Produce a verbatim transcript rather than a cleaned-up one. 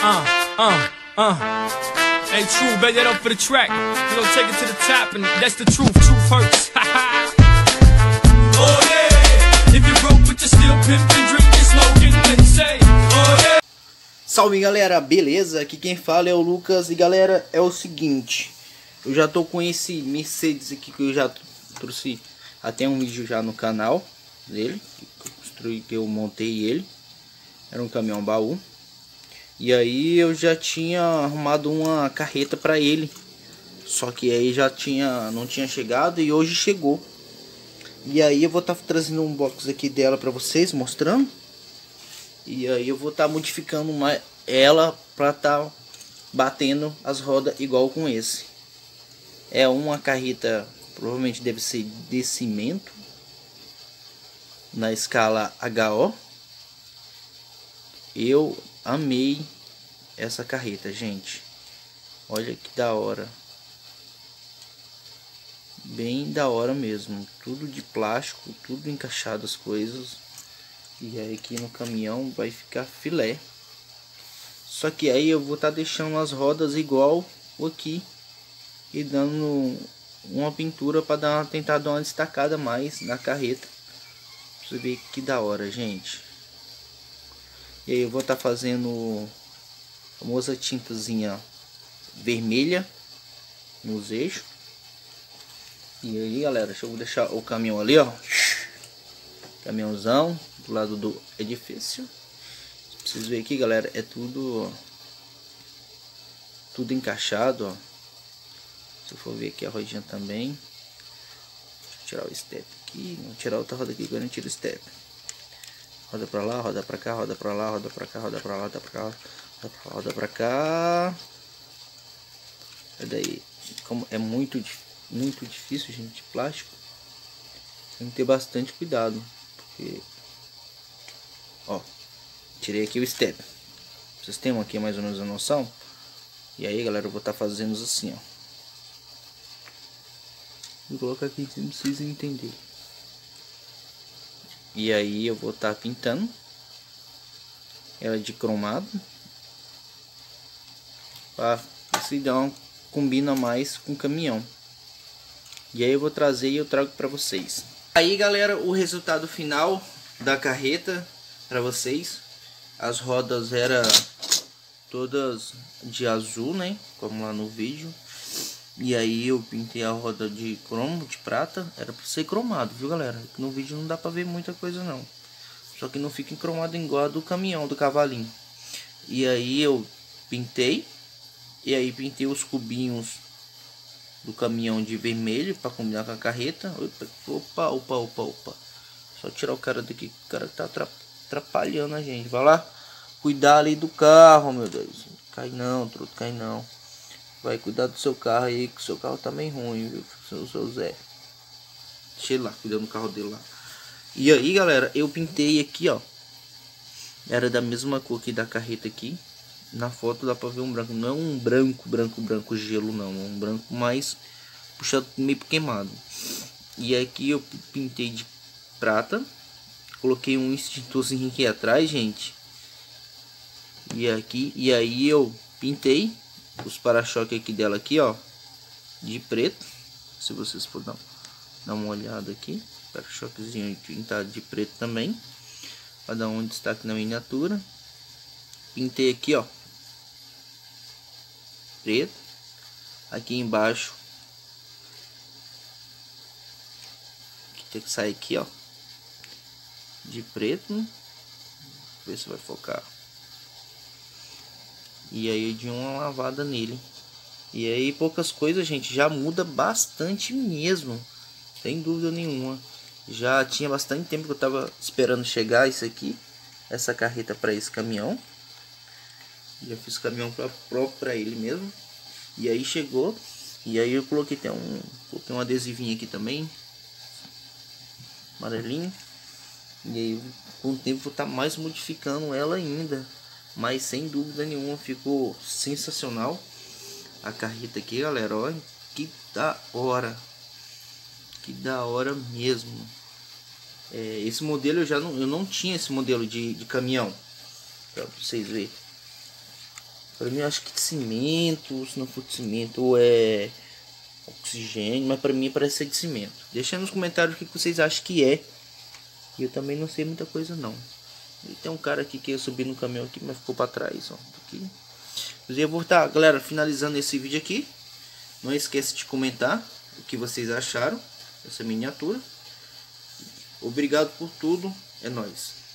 Uh, uh, uh. Hey, true, bet that up for the track. We gon' take it to the top, and that's the truth. Truth hurts. Oh yeah. If you broke, but you still pimpin', drinkin', smoking, then say, oh yeah. Salve galera, beleza? Aqui quem fala é o Lucas. E galera, é o seguinte, eu já tô com esse Mercedes aqui que eu já trouxe até um vídeo já no canal dele, que eu construí, que eu montei ele. Era um caminhão baú. E aí eu já tinha arrumado uma carreta para ele. Só que aí já tinha, não tinha chegado e hoje chegou. E aí eu vou estar tá trazendo um box aqui dela para vocês, mostrando. E aí eu vou estar tá modificando uma, ela para estar tá batendo as rodas igual com esse. É uma carreta, provavelmente deve ser de cimento, na escala H O. Eu amei essa carreta, gente. Olha que da hora. Bem da hora mesmo. Tudo de plástico, tudo encaixado as coisas. E aí aqui no caminhão vai ficar filé. Só que aí eu vou estar tá deixando as rodas igual aqui. E dando uma pintura para dar uma, tentar dar uma destacada mais na carreta. Pra você ver que da hora, gente. E aí eu vou estar tá fazendo a famosa tintazinha vermelha nos eixos. E aí galera, deixa eu deixar o caminhão ali, ó. Caminhãozão do lado do edifício. Vocês verem aqui galera, é tudo Tudo encaixado, ó. Se eu for ver aqui a rodinha também. Deixa eu tirar o step aqui. Vou tirar outra roda aqui, agora eu tiro o step. Roda pra lá, roda pra cá, roda pra lá, roda pra cá, roda pra lá, roda pra cá, roda pra lá, roda pra cá. E daí, como é muito, muito difícil, gente, de plástico, tem que ter bastante cuidado. Porque, ó, tirei aqui o step. Vocês têm aqui mais ou menos a noção? E aí, galera, eu vou estar tá fazendo assim, ó. Vou colocar aqui que vocês precisam entender. E aí eu vou estar tá pintando ela de cromado para se dar uma, combina mais com o caminhão. E aí eu vou trazer e eu trago para vocês. Aí galera, o resultado final da carreta para vocês. As rodas eram todas de azul, né, como lá no vídeo. E aí eu pintei a roda de cromo, de prata. Era para ser cromado, viu galera? No vídeo não dá para ver muita coisa não. Só que não fica cromado igual a do caminhão, do cavalinho. E aí eu pintei. E aí pintei os cubinhos do caminhão de vermelho para combinar com a carreta. Opa, opa, opa, opa. Só tirar o cara daqui, o cara tá atrapalhando a gente. Vai lá, cuidar ali do carro, meu Deus. Cai não, truto, cai não. Vai cuidar do seu carro aí, que o seu carro tá meio ruim, viu? Seu, seu Zé. Deixa ele lá, cuidando do carro dele lá. E aí, galera, eu pintei aqui, ó. Era da mesma cor aqui da carreta aqui. Na foto dá pra ver um branco. Não é um branco, branco, branco gelo, não. É um branco mais puxado, meio queimado. E aqui eu pintei de prata. Coloquei um extintorzinho aqui atrás, gente. E aqui, e aí eu pintei os para-choques aqui dela aqui, ó, de preto. Se vocês for dar, dar uma olhada aqui, para-choquezinho pintado de preto também, para dar um destaque na miniatura. Pintei aqui, ó, preto. Aqui embaixo, que tem que sair aqui, ó, de preto. Ver se vai focar. E aí de uma lavada nele. E aí poucas coisas, gente, já muda bastante mesmo, sem dúvida nenhuma. Já tinha bastante tempo que eu tava esperando chegar isso aqui, essa carreta para esse caminhão. Já fiz caminhão pra, próprio para ele mesmo. E aí chegou. E aí eu coloquei até um, coloquei um adesivinho aqui também, amarelinho. E aí com o tempo vou estar tá mais modificando ela ainda. Mas sem dúvida nenhuma ficou sensacional a carreta aqui, galera. Olha que da hora. Que da hora mesmo. É, esse modelo eu já não, eu não tinha esse modelo de, de caminhão. Pra vocês verem. Pra mim eu acho que de cimento, se não for de cimento, ou é oxigênio, mas pra mim parece ser de cimento. Deixa aí nos comentários o que vocês acham que é. E eu também não sei muita coisa não. E tem um cara aqui que ia subir no caminhão aqui, mas ficou pra trás, ó. Aqui. Mas eu vou estar, galera, finalizando esse vídeo aqui. Não esqueça de comentar o que vocês acharam dessa miniatura. Obrigado por tudo. É nóis.